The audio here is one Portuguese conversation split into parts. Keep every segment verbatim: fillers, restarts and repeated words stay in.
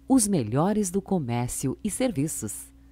os melhores do comércio e serviços.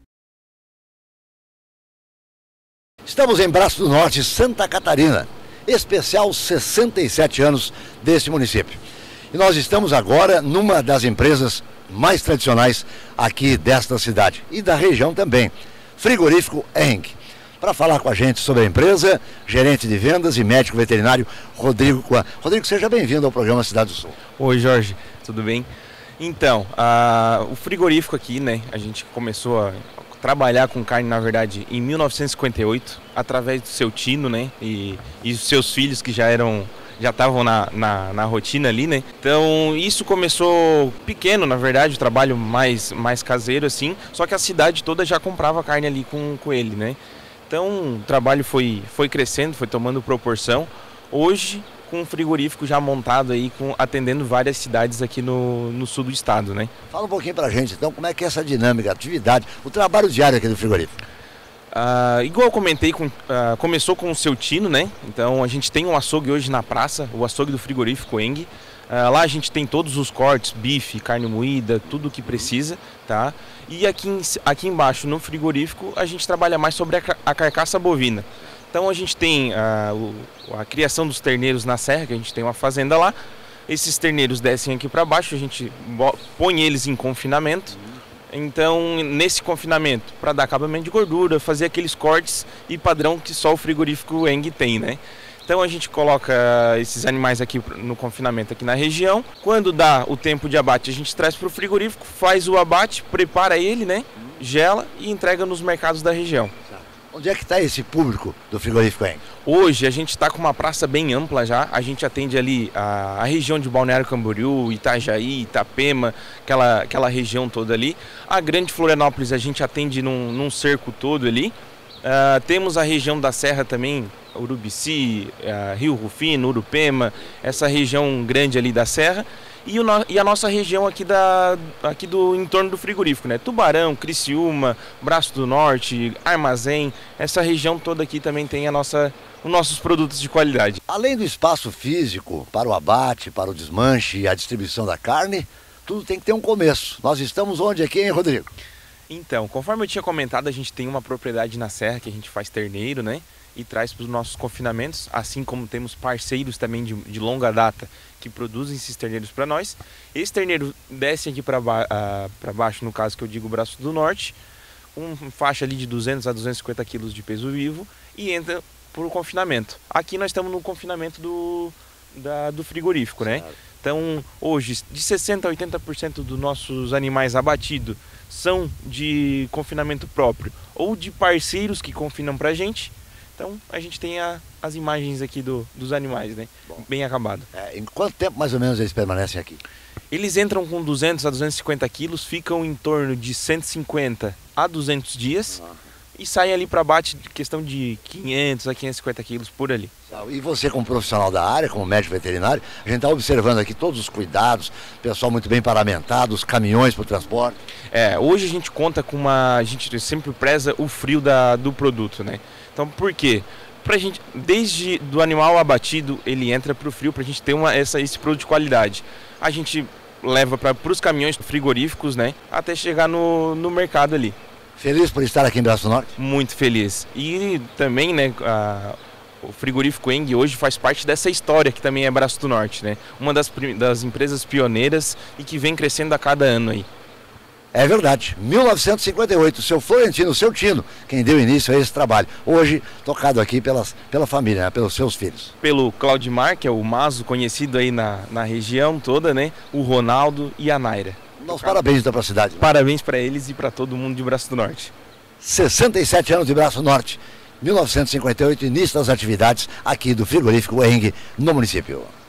Estamos em Braço do Norte, Santa Catarina, especial sessenta e sete anos deste município. E nós estamos agora numa das empresas mais tradicionais aqui desta cidade e da região também, Frigorífico Eng. Para falar com a gente sobre a empresa, gerente de vendas e médico veterinário Rodrigo Coan. Rodrigo, seja bem-vindo ao programa Cidade do Sul. Oi, Jorge, tudo bem? Então, a, o frigorífico aqui, né, a gente começou a trabalhar com carne, na verdade, em mil novecentos e cinquenta e oito, através do seu tino, né, e, e os seus filhos que já eram, já estavam na, na, na rotina ali, né. Então, isso começou pequeno, na verdade, o trabalho mais, mais caseiro, assim, só que a cidade toda já comprava carne ali com, com ele, né. Então, o trabalho foi, foi crescendo, foi tomando proporção. Hoje, com um frigorífico já montado aí, com, atendendo várias cidades aqui no, no sul do estado, né? Fala um pouquinho pra gente, então, como é que é essa dinâmica, a atividade, o trabalho diário aqui do frigorífico? Ah, igual eu comentei, com, ah, começou com o seu tino, né? Então, a gente tem um açougue hoje na praça, o açougue do frigorífico Eng. Uh, lá a gente tem todos os cortes, bife, carne moída, tudo o que precisa, tá? E aqui, em, aqui embaixo no frigorífico a gente trabalha mais sobre a, a carcaça bovina. Então a gente tem uh, o, a criação dos terneiros na serra, que a gente tem uma fazenda lá. Esses terneiros descem aqui para baixo, a gente põe eles em confinamento. Então nesse confinamento, para dar acabamento de gordura, fazer aqueles cortes e padrão que só o frigorífico Eng tem, né? Então a gente coloca esses animais aqui no confinamento aqui na região. Quando dá o tempo de abate, a gente traz para o frigorífico, faz o abate, prepara ele, né? Gela e entrega nos mercados da região. Onde é que está esse público do frigorífico Eng? Hoje a gente está com uma praça bem ampla já. A gente atende ali a, a região de Balneário Camboriú, Itajaí, Itapema, aquela, aquela região toda ali. A Grande Florianópolis a gente atende num, num cerco todo ali. Uh, temos a região da Serra também, Urubici, uh, Rio Rufino, Urupema, essa região grande ali da Serra. E, o no, e a nossa região aqui, da, aqui do entorno do frigorífico, né? Tubarão, Criciúma, Braço do Norte, Armazém, essa região toda aqui também tem a nossa, os nossos produtos de qualidade. Além do espaço físico para o abate, para o desmanche e a distribuição da carne, tudo tem que ter um começo. Nós estamos onde aqui, hein, Rodrigo? Então, conforme eu tinha comentado, a gente tem uma propriedade na Serra que a gente faz terneiro, né? E traz para os nossos confinamentos, assim como temos parceiros também de, de longa data que produzem esses terneiros para nós. Esse terneiro desce aqui para ba uh, baixo, no caso que eu digo Braço do Norte, uma faixa ali de duzentos a duzentos e cinquenta quilos de peso vivo e entra para o confinamento. Aqui nós estamos no confinamento do, da, do frigorífico, né? Então, hoje, de sessenta a oitenta por cento dos nossos animais abatidos são de confinamento próprio ou de parceiros que confinam para a gente. Então, a gente tem a, as imagens aqui do, dos animais, né? Bom, bem acabado. É, em quanto tempo, mais ou menos, eles permanecem aqui? Eles entram com duzentos a duzentos e cinquenta quilos, ficam em torno de cento e cinquenta a duzentos dias. Ah. E saem ali para abate de questão de quinhentos a quinhentos e cinquenta quilos por ali. E você, como profissional da área, como médico veterinário, a gente está observando aqui todos os cuidados, pessoal muito bem paramentado, os caminhões para o transporte. É, hoje a gente conta com uma... A gente sempre preza o frio da, do produto, né? Então, por quê? Pra gente, desde do animal abatido, ele entra para o frio, para a gente ter uma, essa, esse produto de qualidade. A gente leva para os caminhões frigoríficos, né? Até chegar no, no mercado ali. Feliz por estar aqui em Braço do Norte? Muito feliz. E também, né, a, o frigorífico Eng hoje faz parte dessa história que também é Braço do Norte, né? Uma das, das empresas pioneiras e que vem crescendo a cada ano aí. É verdade, mil novecentos e cinquenta e oito, o seu Florentino, o seu Tino, quem deu início a esse trabalho. Hoje, tocado aqui pelas, pela família, né? Pelos seus filhos. Pelo Claudimar, que é o Mazo, conhecido aí na, na região toda, né? O Ronaldo e a Naira. Meus parabéns então para a cidade. Né? Parabéns para eles e para todo mundo de Braço do Norte. sessenta e sete anos de Braço do Norte, mil novecentos e cinquenta e oito, início das atividades aqui do frigorífico Eng no município.